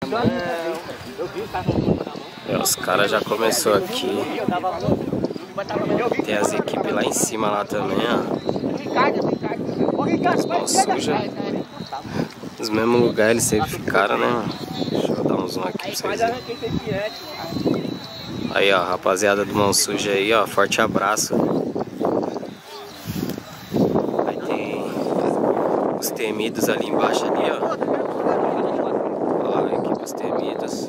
Os caras já começou aqui. Tem as equipes lá em cima lá também, ó. As mãos sujas. Nos mesmos lugares eles sempre ficaram, né, mano? Deixa eu dar um zoom aqui pra vocês verem. Aí, ó, rapaziada do Mão Suja aí, ó. Forte abraço. Aí tem os temidos ali embaixo ali, ó. Ó, a equipe dos temidos.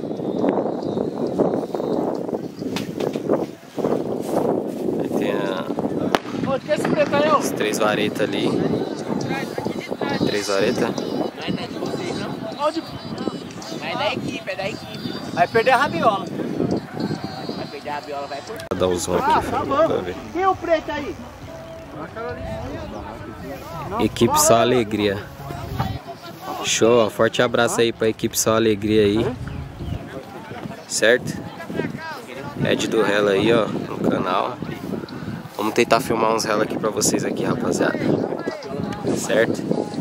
Aí tem os 3 varetas ali. 3 varetas. É da equipe, é da equipe. Vai perder a rabiola. Vai perder a rabiola, vai por... Vou dar um zoom aqui pra ver. E o preto aí? Equipe Só Alegria. Show, ó. Forte abraço aí pra equipe Só Alegria aí. Certo? Ed do Rela aí, ó, no canal. Vamos tentar filmar uns Rela aqui pra vocês aqui, rapaziada. Certo?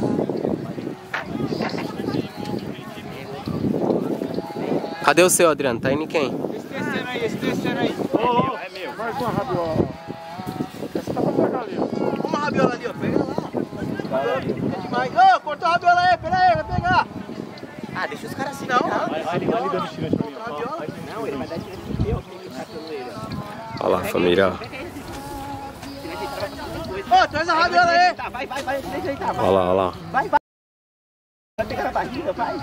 Cadê o seu, Adriano? Tá indo em quem? Esse terceiro aí. É meu. Mais uma rabiola. Essa tá pra pegar ali, ó. Uma rabiola ali, ó. Pega lá. Ô, cortou a rabiola aí. Pera aí, vai pegar. Ah, deixa os caras assim. Não. Vai dando estirante pra mim. Não, ele vai dar estirante pro eu. Olha lá, família, ó. Ô, traz a rabiola aí. Vai. Deixa aí, tá. Olha lá, olha lá. Vai. Vai pegar na barriga, vai.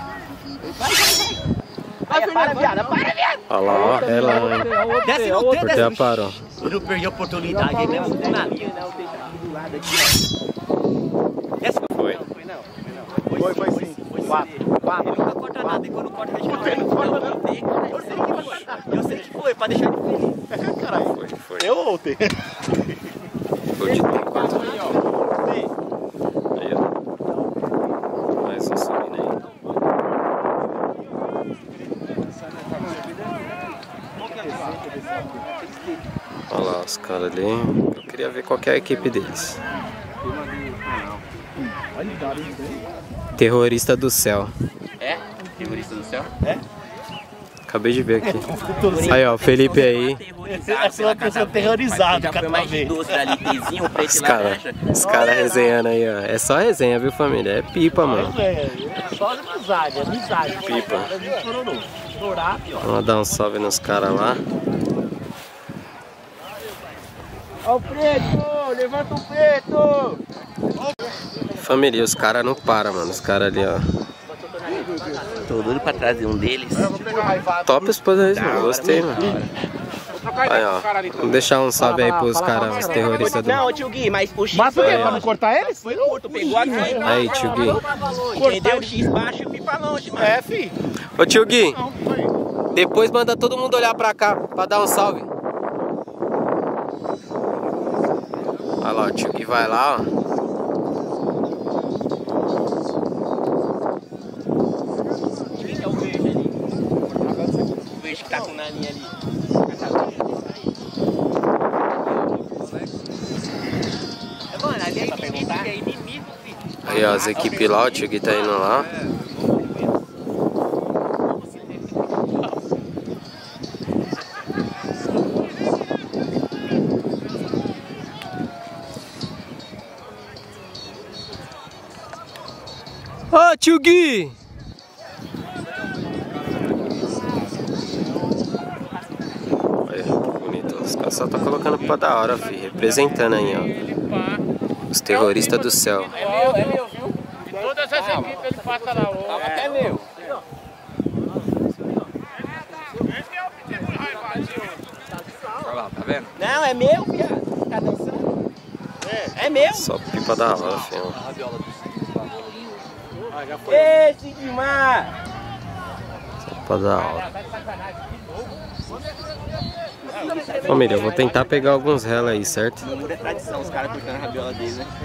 Vai, para, viado. Olha lá, ó. Ela, hein? Desce no Porque ela parou. Eu não perdi a oportunidade, ele leva um na linha, não, tem do lado aqui. Desce no Foi. Foi sim. Quatro. Ele nunca corta nada, e quando corta, deixa eu ver. Eu sei que foi, pra deixar ele feliz. Caralho. Foi. Eu voltei. Foi de tempo. Aí, ó. Mais um subindo aí. Olha lá os caras ali. Eu queria ver qual que é a equipe deles. Terrorista do Céu. É? Terrorista do céu? É? Acabei de ver aqui. Aí, ó, o Felipe aí. Essa é uma pessoa terrorizada, já foi mais de 12 ali, pezinho, preto Os e laranja. caras resenhando aí, ó. É só resenha, viu, família? É pipa, mano. É só amizade, Pipa. Chorar, pior. Vamos dar um salve nos caras lá. Ó o preto, levanta o preto. Família, os caras não param, mano. Os caras ali, ó. Tô doido pra trazer um deles. Top os poderes, mano. Gostei, mano. Aí, ó. Vamos deixar um salve aí pros caras, os terroristas do... Não, tio Gui, mas o X Mas por quê? Aí, Pra ó. não cortar eles? foi curto, pegou aqui. Aí, tio Gui. Entendeu? O X baixo e o pipa longe, mano. É, fi. Ô, tio Gui. Não, foi. Depois manda todo mundo olhar pra cá, pra dar um salve. Olha lá, o tio Gui vai lá, ó. Quem é o verde ali? O verde que tá com na linha ali. Mano, ali é inimigo, é inimigo, filho. Aí, ó, as equipes lá, o tio Gui tá indo lá. Ô, tio Gui! Olha, que bonito. Os caras só tá colocando pra da hora, fi. Representando aí, ó. Os terroristas do céu. É meu, viu? De todas as equipes ele passa na outra. É meu. Olha lá, tá vendo? Não, é meu, viado. Tá dançando? É meu. Só pipa da hora, fi. Ó. Esse demais. Só pra da hora. Família, eu vou tentar pegar alguns rela aí, certo? Não muda a tradição, os caras cortando a rabiola deles, né?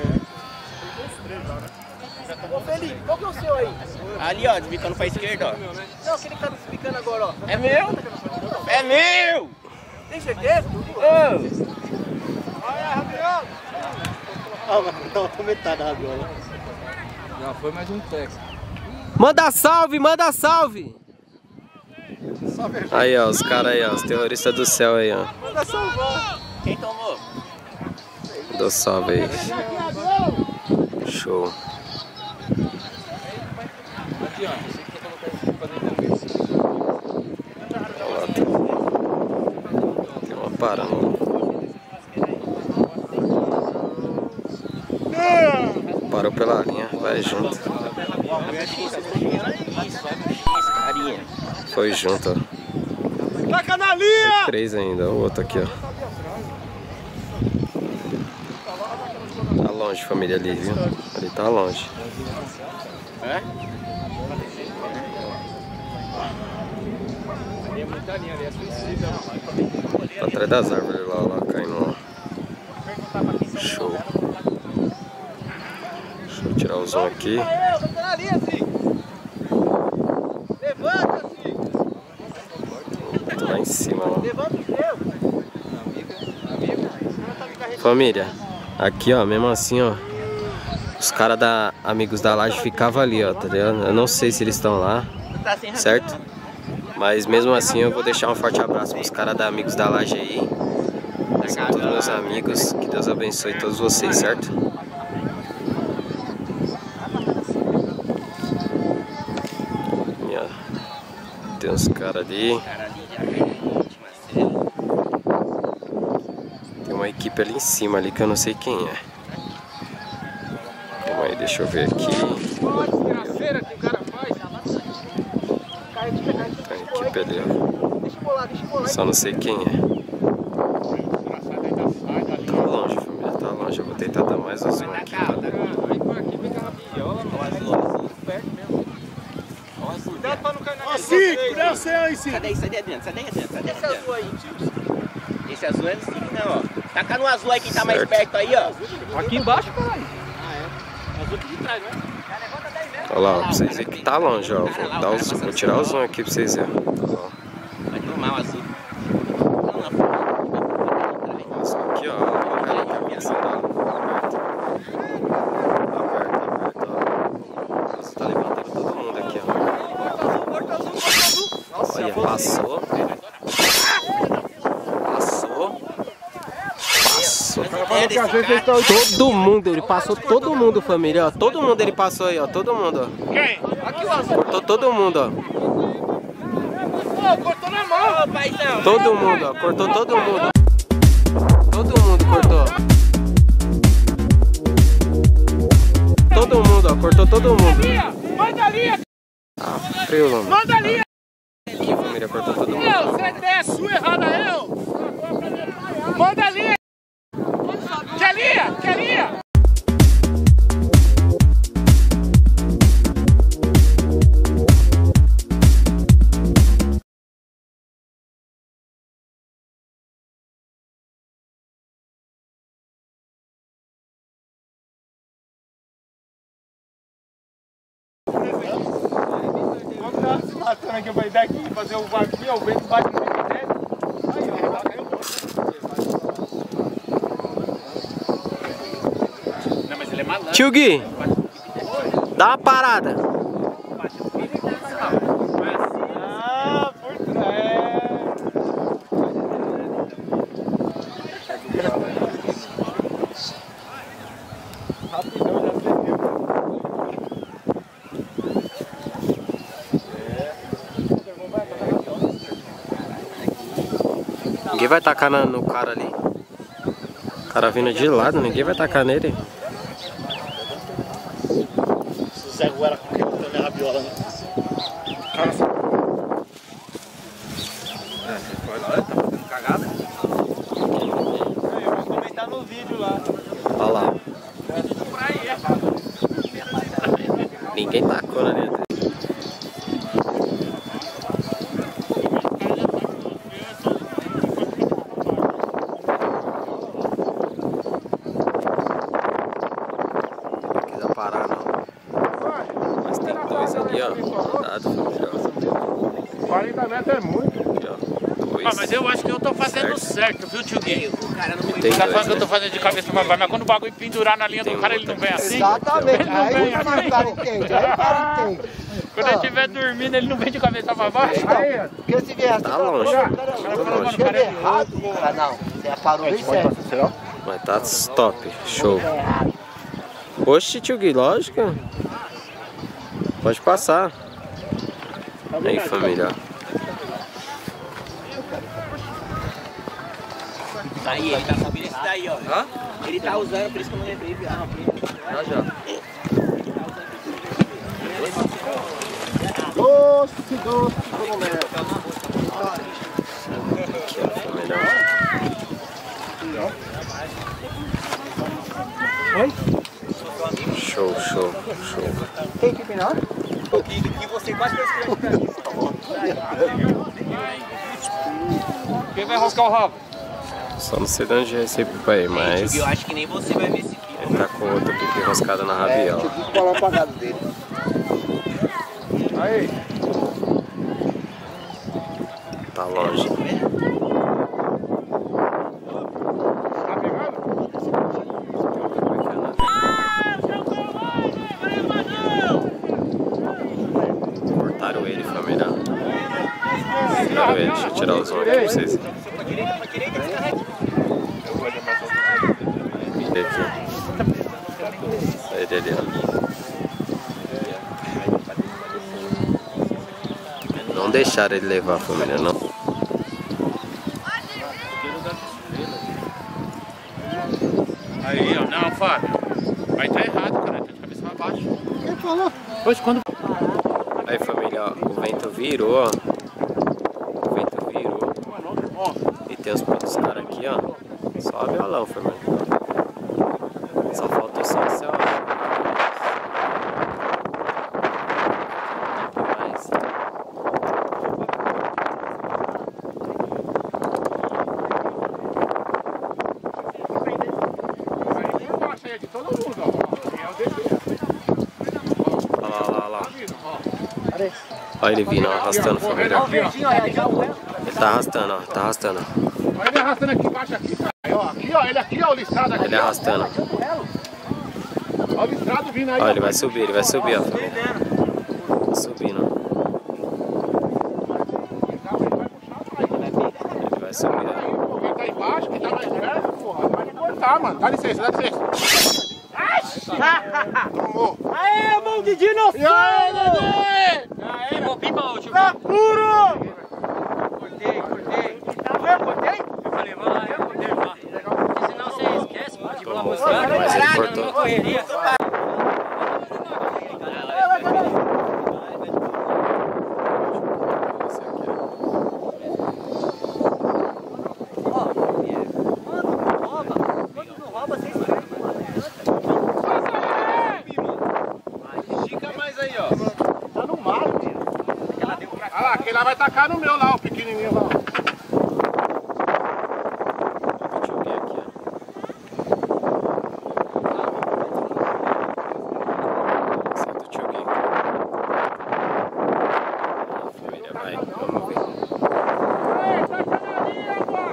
Ô Felipe, qual que é o seu aí? Ali, ó, desbicando pra esquerda, ó. Não, aquele que tá desbicando agora, ó. É meu? É meu! Tem certeza? Olha a rabiola. Ah, mas tá metade da rabiola. Já foi mais um texto. Manda salve, manda salve! Aí, ó, os caras aí, ó, os terroristas do céu aí, ó. Manda salvar. Quem tomou? Dou salve aí. Show. Aqui, ó. Olha lá, tem uma parada. Parou pela linha, vai junto. Foi junto, ó. Taca na linha! 3 ainda, o outro aqui, ó. Tá longe, família, ali, viu? Ali tá longe. É? Tá atrás das árvores lá caindo. Show. Deixa eu tirar o zoom aqui. Tô lá em cima, ó. Família, aqui, ó, mesmo assim, ó. Os caras da Amigos da Laje ficavam ali, ó, tá ligado? Eu não sei se eles estão lá, certo? Mas mesmo assim eu vou deixar um forte abraço pros caras da Amigos da Laje aí. São todos meus amigos, que Deus abençoe todos vocês, certo? E, ó, tem uns caras ali. Tem uma equipe ali em cima ali que eu não sei quem é. Calma aí, deixa eu ver aqui. Tem uma equipe ali, ó. Só não sei quem é. Tá longe, família, tá longe. Eu vou tentar dar mais um zoom aqui. Cuidado pra não cair na cabeça. Ó, Cico, dá o céu aí, Cico. Sai daí dentro, sai daí dentro. Esse azul aí, esse azul é Cico, não, ó. Taca no azul aí, quem tá mais perto aí, ó. Aqui embaixo, caralho. Azul aqui de trás, né? Olha lá, ó, pra vocês verem que tá longe, ó. Vou tirar o zoom aqui pra vocês verem. Vai tomar o azul. Nossa, aqui, ó. Aperta, ó. Você tá levantando todo mundo aqui, ó. Olha, passou. Todo mundo, ele passou todo mundo, família, ó. Todo mundo ele passou aí, ó. Todo mundo, ó. Quem? Aqui o azul. Cortou todo mundo, ó. Cortou na mão. Paizão. Todo mundo, ó. Cortou todo mundo. Todo mundo cortou. Todo mundo, ó. Cortou todo mundo. Manda a linha. Ah, frio, mano. Manda a linha. Aqui, família, cortou todo mundo. Você desce, sua errada eu. Manda a linha. Quer linha? Quer linha? Vamos também que eu vou daqui fazer o bagulho, o vento bate no meio dele. Aí, ó, caiu. Não, mas ele é malandro. Tio Gui, dá uma parada. Ah, por trás. Rapidão já perdeu. Ninguém vai tacar no cara ali. O cara vindo de lado, ninguém vai tacar nele. Zé Ruela com quem eu na rabiola, né? Cara, você foi lá, tá fazendo cagada? Mas também tá no vídeo lá. Olha lá. Ninguém tacou na linha dele. Não quiser parar, não. Mas tem dois ali, ó. Cuidado, família. 40 metros é muito. Ah, mas eu acho que eu tô fazendo certo, viu, tio Gui? O cara não Tem O cara dois, falando que eu tô né? fazendo de cabeça pra baixo, mas quando o bagulho pendurar na linha Tem do cara, ele outro não vem aqui. assim. Exatamente, Ele não aí vem o cara assim. tá entende, aí o cara entende. Quando ele estiver dormindo, ele não vem de cabeça pra baixo? Porque se vier Tá longe. Tá longe. Ah, não. Você parou bem certo. Mas tá top. Show. Oxe, tio Gui, lógico. Pode passar. Aí, família. Aí, ele tá sabendo esse daí, ó. Hã? Ele tá usando, por isso que eu não lembrei, viado. Já. Doce, vamos ver. Aqui, ó, família. Oi? Show. Tem que pinar? Que você quase fez pra mim. Quem vai rascar o rabo? Só não sei de onde é esse pipa aí, mas Eu acho que nem você vai ver esse vídeo. ele tá com outra pipa enroscada na rabiola. O colar apagado dele. Aí. Tá longe. Tá pegando? Cortaram ele, família. Cortaram ele, deixa eu tirar o zoom aqui pra vocês. Aqui. Ele ali, ó. Não deixaram ele levar a família, não. Aí, ó. Não, Fábio. Vai tá errado, cara. Tá de cabeça pra baixo. Quem falou? Pois quando... Aí, família, ó. O vento virou, ó. O vento virou. E tem os pontos dos caras aqui, ó. Só violão, família. Só faltou só o céu. De todo mundo, ó. Olha lá. Olha ele vindo, ó, arrastando, família. Ele tá arrastando, ó. Tá arrastando. Olha ele arrastando aqui embaixo, aqui, cara. Aqui, ó. Ele aqui, ó. O listrado aqui. Ele arrastando. Olha o listrado vindo aí. Olha, ele vai subir, ó. Família. Tá subindo, ó. Ele vai subir, ó. Quem tá embaixo, quem tá mais perto, porra. Vai me cortar, mano. Dá licença, dá licença. Tomou. Aê, mão de dinossauro! E aí, Dedê? Pegou pipa, ô tio. Tá puro! Cortei. Eu cortei? Eu falei, vai lá, eu cortei, vai. Senão você esquece, pode pular Tomou, você. mas ele cortou. Não correria. Olha lá, aquele lá vai tacar no meu lá, o pequenininho lá. Deixa eu ver aqui, ó. Esse é do tio Gui. Família, vai. Vamos ver. Ei, taca na linha, pai!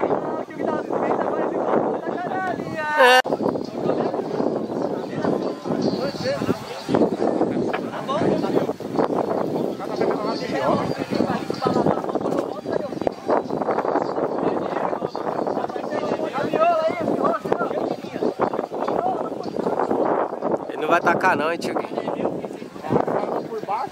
Ele não vai tacar não, hein, tio Gui? Por baixo.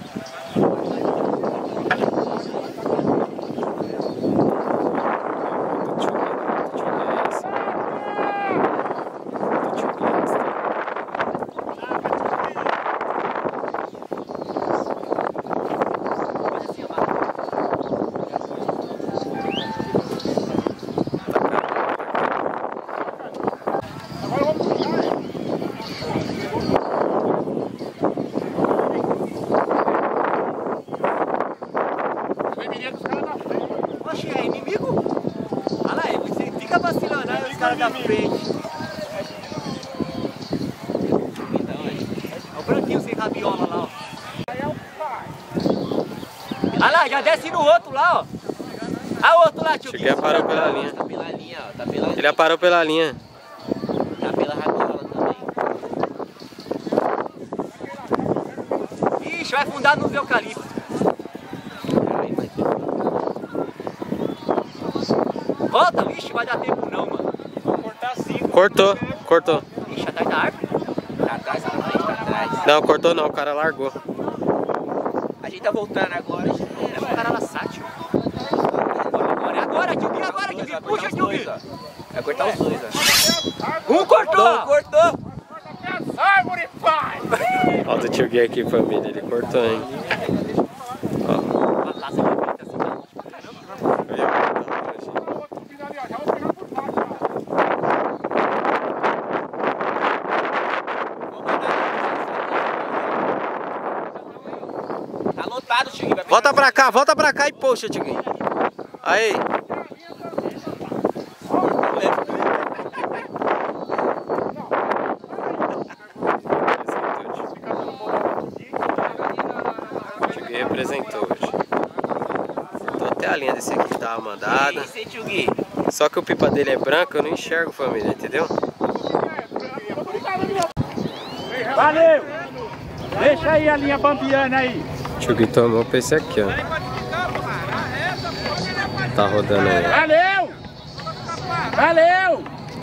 Agora vamos puxar, hein? Vem menino dos caras na frente. Oxe, é inimigo? Olha lá, você fica vacilando aí, os caras da frente. Olha o branquinho sem rabiola lá, ó. Olha lá, já desce no outro lá, ó. Olha o outro lá, tio. Cheguei a parar pela linha. Tá pela linha, ó. Tá pela linha. Ele parou pela linha. Tá pela rabiola também. Ixi, vai afundar nos eucaliptos. Volta, ixi, vai dar tempo não, mano. Vou cortar assim. Cortou. Ixi, atrás da árvore. Tá atrás, tá atrás. Não, cortou não, o cara largou. A gente tá voltando agora. É um cara laçátil. Agora, Tio Gui, puxa, Tio Gui. Vai cortar os dois, ó. Um cortou. Árvore, pai! Olha o Tio Gui aqui, família, ele cortou, hein? Ó. Tá lotado, Tio Gui. Volta pra cá e puxa, Tio Gui. Aí. Tio Gui representou hoje. Tô até a linha desse aqui que tava mandada. Só que o pipa dele é branco, eu não enxergo, família, entendeu? Valeu! Deixa aí a linha bambiana aí. Tio Gui tomou pra esse aqui, ó. Tá rodando aí. Valeu!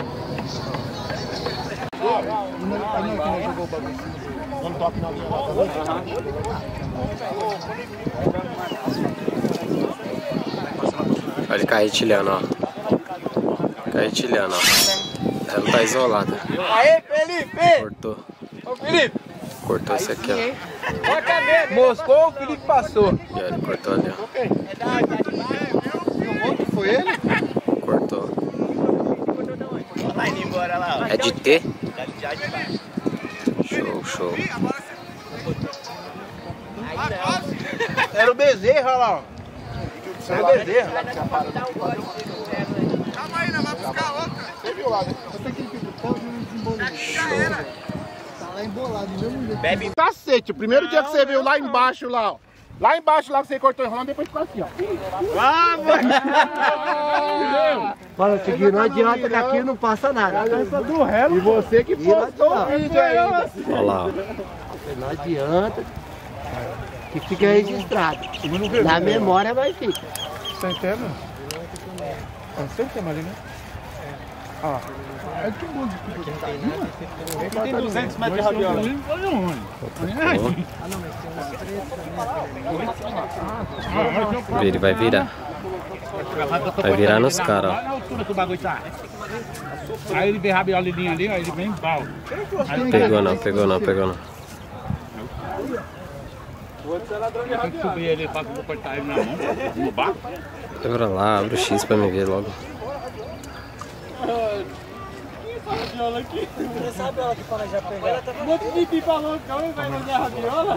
Olha ele carretilhando, ó. Carretilhando, ó. Ela tá isolada. Aê, Felipe! Cortou. Ô, Felipe! Cortou esse aqui, ó. Moscou, o Felipe passou. E olha, ele cortou ali, ó. Foi ele? Cortou. Vai indo embora lá, ó. É de T? Já de baixo. Show. Era o Bezerra, olha lá. Era o Bezerra. Calma aí, nós vamos buscar outra. Você viu lá, né? Tá lá embolado, do mesmo jeito. Bebe. Cacete, o primeiro dia que você veio lá embaixo, lá, ó. Lá embaixo, lá que você cortou enrolando, depois ficou assim, ó. Fala, Tiguinho, não adianta que aqui não passa nada. E você que postou o vídeo aí. Olha lá, ó. Não adianta que fica registrado. Na memória vai ficar. Centena? É centena ali, né? Ah. É que música. Tem 200 metros de rabiola. Ele vai virar. Vai virar nos caras, ó. Olha a altura que o bagulho tá. Aí ele vê a rabiolinha ali, aí ele vem em pau. Pegou não. Tem que subir ele pra cortar ele na mão, no barco. Abre lá, abre o X pra me ver logo. Essa rabiola que fala já pegar. Um monte de pipa louca, vai mandar a rabiola.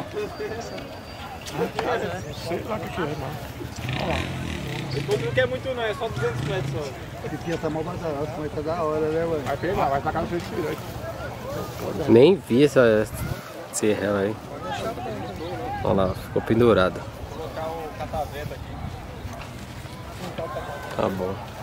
Sei lá o que é, mano. Depois não quer muito não, é só 200 metros só. Esse dia tá mal badalado, mas tá da hora, né, mano? Vai pegar, vai tacar no seu tirante. Nem vi essa serra aí. Olha lá, ficou pendurado. Vou colocar o catavento aqui. Tá bom.